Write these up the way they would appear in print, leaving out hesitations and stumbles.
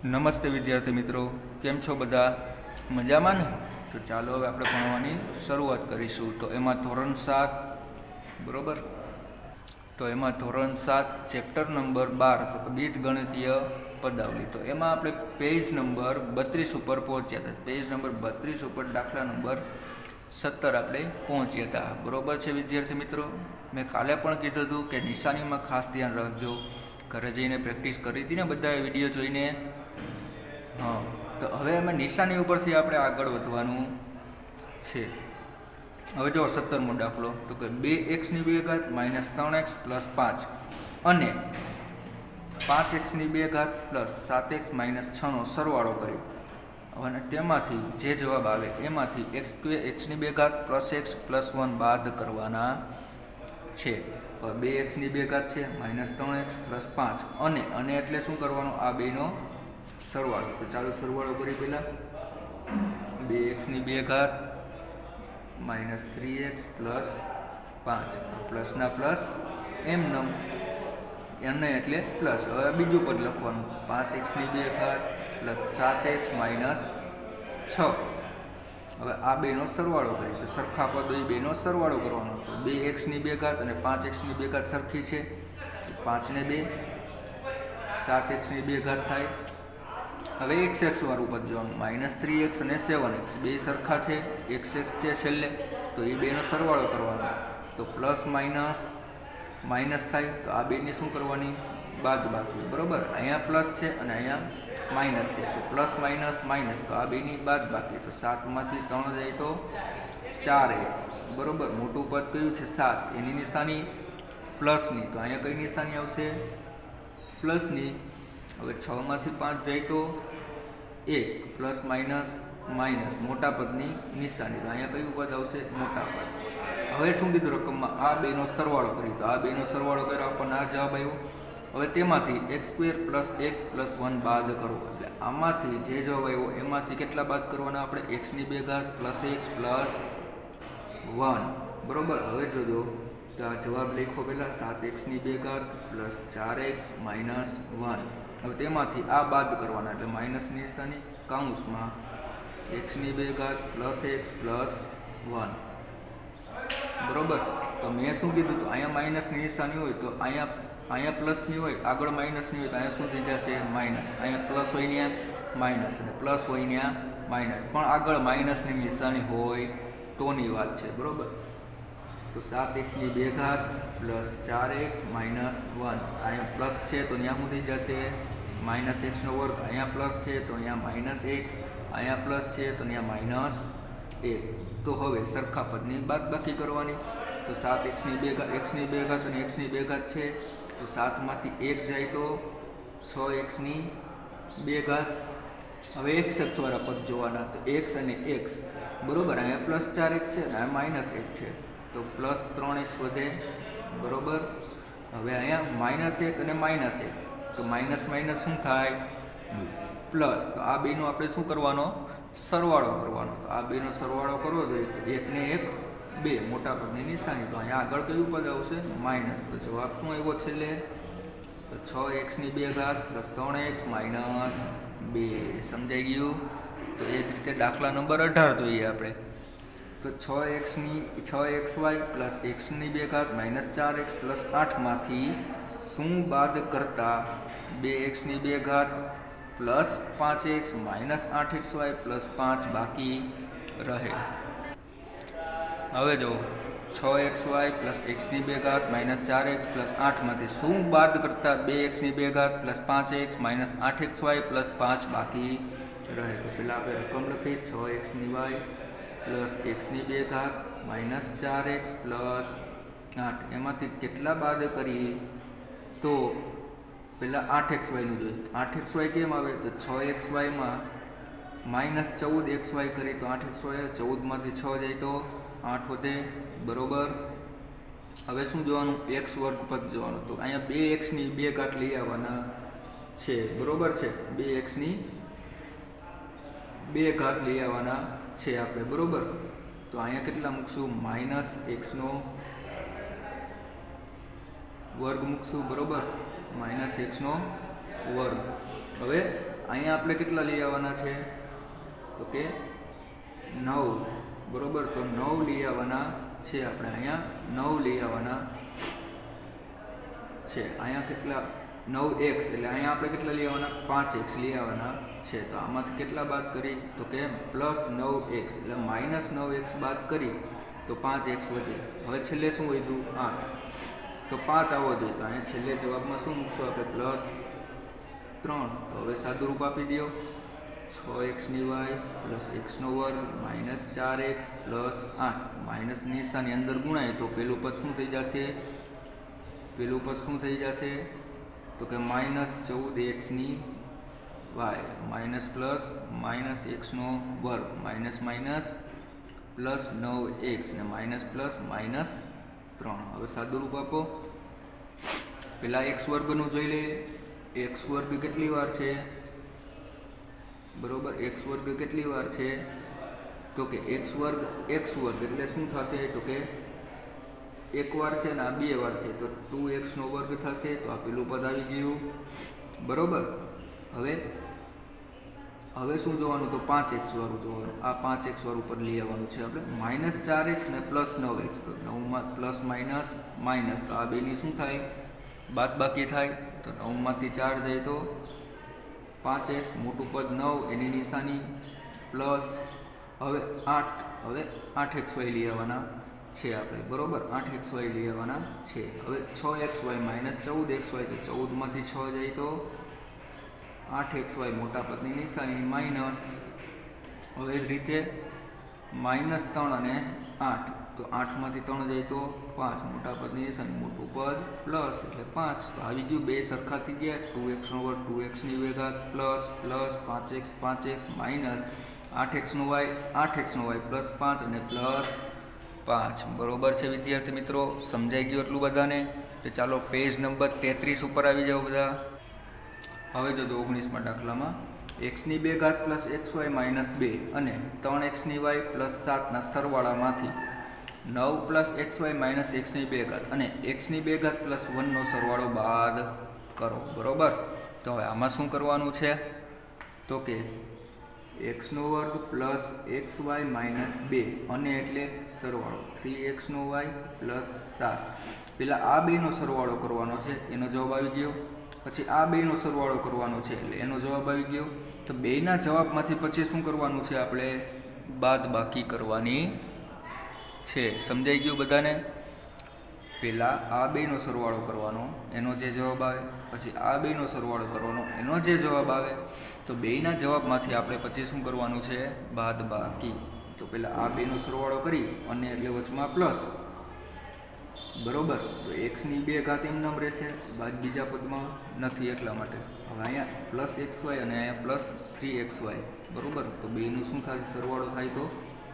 નમસ્તે વિદ્યાર્થી મિત્રો, કેમ છો બધા? મજામાં ને? તો ચાલો હવે આપણે ભણવાની શરૂઆત કરીશું. તો એમાં ધોરણ 7 બરોબર. તો એમાં ધોરણ 7 ચેપ્ટર નંબર 12 તો બીજગણિતીય પદાવલી. તો એમાં આપણે પેજ નંબર 32 ઉપર પહોંચ્યા હતા. પેજ નંબર 32 ઉપર દાખલા નંબર 17 આપણે પહોંચ્યા હતા. બરોબર છે વિદ્યાર્થી મિત્રો? મેં કાલે પણ કીધું હતું કે નિશાનીમાં ખાસ ધ્યાન રાખજો. ઘરે જઈને પ્રેક્ટિસ કરી હતી ને બધાએ વિડીયો જોઈને. હા, તો હવે અમે નિશાની ઉપરથી આપણે આગળ વધવાનું છે. હવે જો 17મો દાખલો, તો કે 2x² - 3x + 5 અને 5x² + 7x - 6 નો સરવાળો કરી. અને તેમાંથી જે જવાબ આવે એમાંથી x² + x + 1 બાદ કરવાના છે. 2x² છે -3x + 5 અને એટલે શું કરવાનું? આ બેનો સરવાળો. તો ચાલો સરવાળો કરી પહેલા. 2x² -3x + 5 પ્લસના પ્લસ એમનમ એને એટલે પ્લસ. હવે બીજું પદ લખવાનું 5x² + 7x - 6. હવે આ બેનો સરવાળો કરી. તો સરખા પદો એ બેનો સરવાળો કરવાનો. તો 2x² અને 5x² સરખી છે. 5 ને 2 7x² થાય. હવે x વાળું પદ જોવાનું. -3x અને 7x બે સરખા છે. x છે છેલ્લે, તો એ બેનો સરવાળો કરવાનો. તો પ્લસ માઇનસ થાય. તો આ બેની શું કરવાની? બાદ બાકી. બરોબર. અહીંયા પ્લસ છે અને અહીંયા માઇનસ છે. તો પ્લસ માઇનસ તો આ બેની બાદ બાકી. તો 7 માંથી 3 જાય તો 4x. બરોબર. મોટું પદ કયું છે? 7. એની નિશાની પ્લસની. તો અહીંયા કઈ નિશાની આવશે? પ્લસની. હવે 6 માંથી 5 જાય તો 1. પ્લસ માઇનસ મોટા પદની નિશાની. તો અહીંયા કયું પદ આવશે? મોટા પદ. હવે શું કીધું રકમમાં? આ બેનો સરવાળો કરી. તો આ બેનો સરવાળો કર્યો આપણને આ જવાબ આવ્યો. હવે તેમાંથી x² + x + 1 બાદ કરવો. એટલે આમાંથી જે જવાબ આવ્યો એમાંથી કેટલા બાદ કરવાના આપણે? x² + x + 1. બરોબર. હવે જોજો, તો આ જવાબ લખો પહેલા. 7x² + 4x - 1. હવે તેમાંથી આ બાદ કરવાના. એટલે માઇનસ નિશાની કૌંસમાં x² + x + 1. બરોબર. તો મેં શું કીધું? તો અહીંયા માઇનસની નિશાની હોય તો અહીંયા પ્લસની હોય, આગળ માઇનસની હોય તો અહીંયા શું થઈ જશે? માઇનસ. અહીંયા પ્લસ હોય ત્યાં માઇનસ અને પ્લસ હોય ત્યાં માઇનસ, પણ આગળ માઇનસની નિશાની હોય તોની વાત છે. બરોબર. તો 7x² + 4x - 1. અહીંયા પ્લસ છે તો ત્યાં શું થઈ જશે? -x². અહીંયા પ્લસ છે તો અહીંયા -x. અહીંયા પ્લસ છે તો ત્યાં -1. તો હવે સરખા પદની બાદબાકી કરવાની. તો 7x² અને x² છે. તો 7 માંથી 1 જાય તો 6x². હવે x વાળા પદ જોવાના. તો x અને x. બરોબર. અહીંયા +4x છે અને અહીંયા -1 છે. તો +3x વધે. બરોબર. હવે અહીંયા -1 અને -1. તો માઇનસ શું થાય? પ્લસ. તો આ બેનો આપણે શું કરવાનો? સરવાળો કરવાનો. તો આ બેનો સરવાળો કરવો જોઈએ. તો 1 ને 1 2 મોટા પદની નિશાની. તો અહીંયા આગળ કયું પદ આવશે? માઇનસ. તો જવાબ શું આવ્યો છેલ્લે? તો 6x² + 3x - 2. સમજાઈ ગયું? તો એ જ રીતે દાખલા નંબર 18 જોઈએ આપણે. તો 6xy + x² - 4x + 8 માંથી શું બાદ કરતા 2x² + 5x - 8xy + 5 બાકી રહે. હવે જો 6xy + x² - 4x + 8 માંથી શું બાદ કરતા 2x² + 5x - 8xy + 5 બાકી રહે. તો પેલા આપણે રકમ લખી. 6xy + x² - 4x + 8. એમાંથી કેટલા બાદ કરી? તો પેલા 8xy નું જોઈએ. 8xy કેમ આવે? તો 6xy માં -14xy કરી તો 8xy. 14 માંથી 6 જાય તો 8 વધે. બરોબર. હવે શું જોવાનું? x² પદ જોવાનું. તો અહીંયા 2x² લઈ આવવાના છે. બરોબર છે. 2x² લઈ આવવાના છે આપણે. બરોબર. તો અહીંયા કેટલા મૂકશું? -x² મૂકશું. બરોબર. -x². હવે અહીંયા આપણે કેટલા લઈ આવવાના છે તો કે 9, બરોબર. તો 9 લઈ આવવાના છે આપણે, અહીંયા 9 લઈ આવવાના છે. અહીંયા કેટલા 9x એટલે અહીંયા આપણે કેટલા લઈ આવવાના 5x લઈ આવવાના છે. તો આમાંથી કેટલા બાદ કરી તો કે +9x એટલે -9x બાદ કરી તો 5x વધે. હવે છેલ્લે શું વધ્યું 8, તો 5 આવવો જોઈએ. તો અહીંયા છેલ્લે જવાબમાં શું મૂકશું આપણે +3. તો હવે સાદું રૂપ આપી દો 6xy + x² -4x + 8 માઇનસ નિશાની અંદર ગુણાય તો પેલું પદ શું થઈ જશે, પેલું પદ શું થઈ જશે તો કે -14xy minus plus -x² minus minus +9x ને માઇનસ પ્લસ -3. હવે સાદું રૂપ આપો. પેલા x² નું જોઈ લે. x² કેટલી વાર છે બરોબર, x² કેટલી વાર છે તો કે x² એટલે શું થશે તો કે એક વાર છે ને આ 2 વાર છે તો 2x² થશે. તો આ પેલું પદ આવી ગયું બરોબર. હવે શું જોવાનું તો 5x વાળું જોવાનું. આ 5x વાળું પદ લઈ આવવાનું છે આપણે. -4x ને +9x તો 9 માં પ્લસ માઇનસ માઇનસ તો આ બેની શું થાય બાદ બાકી થાય. તો 9 માંથી 4 જાય તો 5x, મોટું પદ 9 એની નિશાની પ્લસ. હવે 8xy લઈ આવવાના છે આપણે બરોબર. 8xy લઈ આવવાના છે. હવે 6xy -14xy તો 14 માંથી 6 જાય તો 8xy, મોટા પદની નિશાની માઇનસ. હવે એ જ રીતે -3 અને 8 તો 8 માંથી 3 જાય તો 5, મોટા પદની નિશાની મોટું પદ પ્લસ એટલે 5. તો આવી ગયું બે સરખા થઈ ગયા. 2x² 2xની વેગાત plus plus 5x 5x minus 8xy 8xy +5 અને +5 બરોબર છે વિદ્યાર્થી મિત્રો. સમજાઈ ગયું એટલું બધાને? તો ચાલો પેજ નંબર 33 ઉપર આવી જાઓ બધા. હવે જોજો 19મા દાખલામાં x² + xy - 2 અને 3xy + 7 ના સરવાળામાંથી 9 + xy - x² અને x² + 1 નો સરવાળો બાદ કરો બરોબર. તો હવે આમાં શું કરવાનું છે તો કે x² + xy - 2 અને એટલે સરવાળો 3xy + 7. પેલા આ બેનો સરવાળો કરવાનો છે એનો જવાબ આવી ગયો. પછી આ બેનો સરવાળો કરવાનો છે એટલે એનો જવાબ આવી ગયો. તો બેના જવાબમાંથી પછી શું કરવાનું છે આપણે બાદ બાકી કરવાની છે. સમજાઈ ગયું બધાને? પહેલાં આ બેનો સરવાળો કરવાનો એનો જે જવાબ આવે, પછી આ બેનો સરવાળો કરવાનો એનો જે જવાબ આવે. તો બેના જવાબમાંથી આપણે પછી શું કરવાનું છે બાદ બાકી. તો પહેલાં આ બેનો સરવાળો કરી અને એટલે વચમાં પ્લસ બરોબર. તો x² એમ નામ રહેશે, બાદ બીજા પદમાં નથી એટલા માટે. હવે અહીંયા +xy અને અહીંયા +3xy બરોબર. તો બેનું શું થાય સરવાળો થાય તો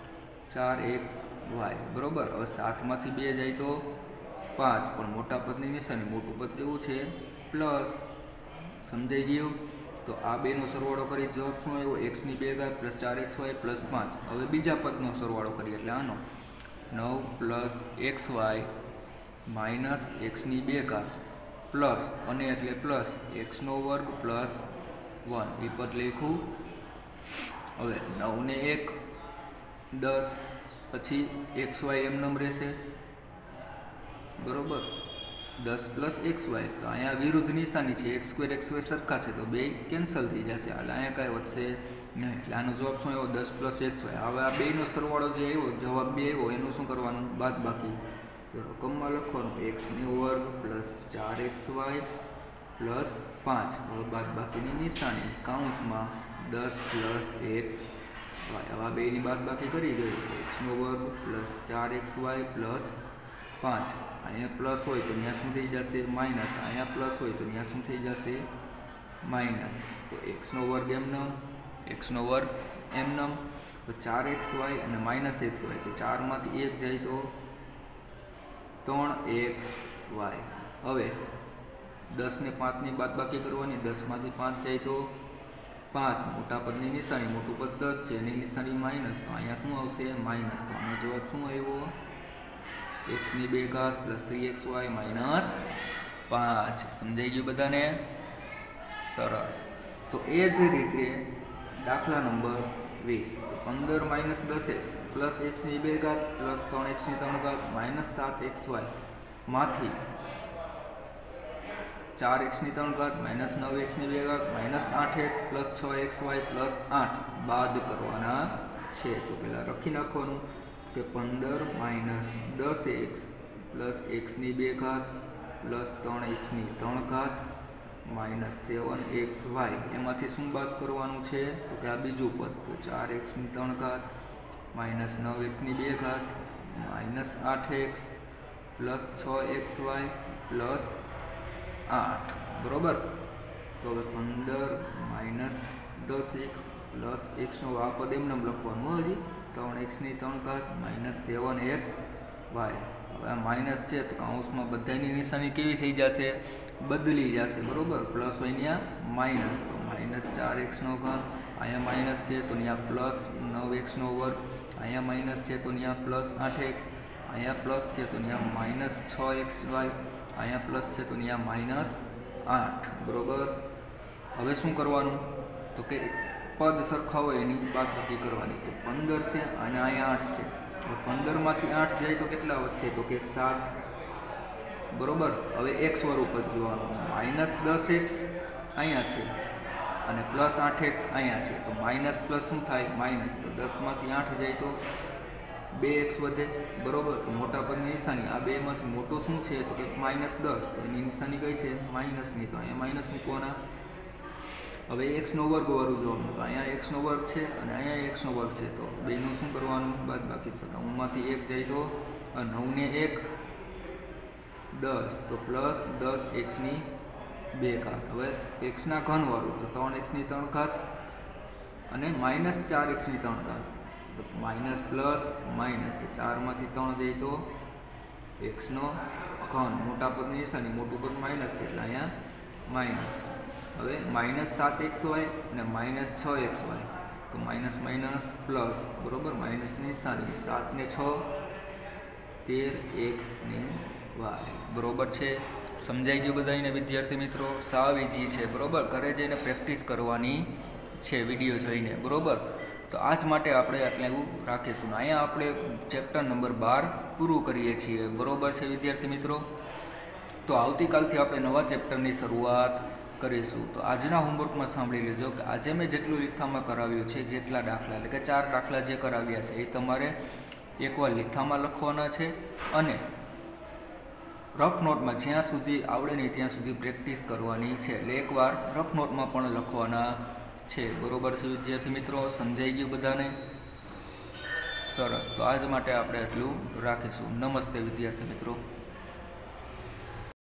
4xy બરોબર. હવે 7 માંથી 2 જાય તો 5, પણ મોટા પદની નિશાની મોટું પદ કેવું છે પ્લસ. સમજાઈ ગયું? તો આ બેનો સરવાળો કરી જવાબ શું આવ્યો x² + 4xy + 5. હવે બીજા પદનો સરવાળો કરીએ એટલે આનો 9 + xy - x² પ્લસ અને એટલે પ્લસ x² + 1 એ પદ લખ્યું. હવે 9 ને 1 10, પછી xy એમ નામ રહેશે બરોબર. 10 + xy તો અહીંયા વિરુદ્ધ નિશાની છે, x² xy સરખા છે તો બે કેન્સલ થઈ જશે એટલે અહીંયા કાંઈ વધશે નહીં. એટલે આનો જવાબ શું આવ્યો 10 + xy. હવે આ બેનો સરવાળો જે આવ્યો જવાબ 2 આવ્યો એનું શું કરવાનું બાદ બાકી. તો રકમમાં લખવાનું x² + 4xy + 5. હવે બાદ બાકીની નિશાની કૌંસમાં 10 + xy. આવા બેની બાદ બાકી કરી દઈએ x² + 4xy + 5. અહીંયા પ્લસ હોય તો ત્યાં શું થઈ જશે માઇનસ, અહીંયા પ્લસ હોય તો ત્યાં શું થઈ જશે માઇનસ. તો x² એમ નામ. તો 4xy અને -xy તો 4 માંથી 1 જાય તો 3xy. હવે 10 ને 5 ની બાદ બાકી કરવાની. 10 માંથી 5 જાય તો 5, મોટા પદની નિશાની મોટું પદ 10 છે એની નિશાની માઇનસ. તો અહીંયા શું આવશે માઇનસ. તો આનો જવાબ શું આવ્યો x² + 3xy - 5. સમજાઈ ગયું બધાને? સરસ. તો એ જ રીતે દાખલા નંબર 20 તો 15 - 10x plus x² plus 3x³ -7xy માંથી 4x³ -9x² -8x plus 6xy plus 8 બાદ કરવાના છે। તો પહેલાં લખી નાખવાનું કે 15 - 10x plus x² plus 3x³ -7xy એમાંથી શું બાદ કરવાનું છે તો કે આ બીજું પદ તો 4x³ -9x² -8x plus 6xy plus 8 બરોબર। તો હવે 15 - 10x પ્લસ xનો આ પદ એમને લખવાનું હજી 3x³ -7xy। હવે આ માઇનસ છે તો કૌંસમાં બધાની નિશાની કેવી થઈ જશે બદલી જશે બરોબર પ્લસ હોય ત્યાં માઇનસ તો -4x³ અહીંયા માઇનસ છે તો ત્યાં પ્લસ 9x², અહીંયા માઇનસ છે તો ત્યાં પ્લસ 8x, અહીંયા પ્લસ છે તો ત્યાં -6xy, અહીંયા પ્લસ છે તો ત્યાં -8 બરોબર। હવે શું કરવાનું તો કે પદ સરખા હોય એની બાદબાકી કરવાની તો 15 છે અને અહીંયા 8 છે તો 15 માંથી 8 જાય તો કેટલા વધશે તો કે 7 બરોબર। હવે x સ્વરૂપ જ જોવાનું -10x અહીંયા છે અને પ્લસ 8x અહીંયા છે તો માઇનસ પ્લસ શું થાય માઇનસ તો 10 માંથી 8 જાય તો 2x વધે બરોબર। તો મોટા પદની નિશાની આ બેમાંથી મોટો શું છે તો કે -10 તો એની નિશાની કઈ છે માઇનસની તો અહીંયા માઇનસ મૂકવાના। હવે x² વાળું જોવાનું તો અહીંયા x² છે અને અહીંયા x² છે તો બેનું શું કરવાનું બાદબાકી તો 9 માંથી 1 જાય તો 9 ને 1 10 તો પ્લસ 10x² હવે x ના ઘન વાળું તો 3x³ અને -4x³ તો માઇનસ પ્લસ માઇનસ તો 4 માંથી 3 જાય તો x નો ઘન મોટા પદની નિશાની મોટું પદ માઇનસ છે એટલે અહીંયા માઇનસ। હવે -7xy અને -6xy તો માઇનસ માઇનસ પ્લસ બરોબર માઇનસની નિશાની 7 ને 6 13x ને y બરોબર છે। સમજાઈ ગયું બધાને વિદ્યાર્થી મિત્રો સાવ ઈજી છે બરોબર ઘરે જઈને પ્રેક્ટિસ કરવાની છે વિડીયો જોઈને બરોબર। તો આજ માટે આપણે આટલે એવું રાખીશું અહીંયા આપણે ચેપ્ટર નંબર 12 પૂરું કરીએ છીએ બરોબર છે વિદ્યાર્થી મિત્રો। તો આવતીકાલથી આપણે નવા ચેપ્ટરની શરૂઆત કરીશું। તો આજના હોમવર્કમાં સાંભળી લેજો કે આજે મેં જેટલું લીખામાં કરાવ્યું છે જેટલા દાખલા એટલે કે 4 દાખલા જે કરાવ્યા છે એ તમારે એકવાર લીખામાં લખવાના છે અને રફ નોટમાં જ્યાં સુધી આવડે નહીં ત્યાં સુધી પ્રેક્ટિસ કરવાની છે એટલે એકવાર રફ નોટમાં પણ લખવાના છે બરોબર છે વિદ્યાર્થી મિત્રો। સમજાઈ ગયું બધાને સરસ। તો આજ માટે આપણે એટલું રાખીશું। નમસ્તે વિદ્યાર્થી મિત્રો।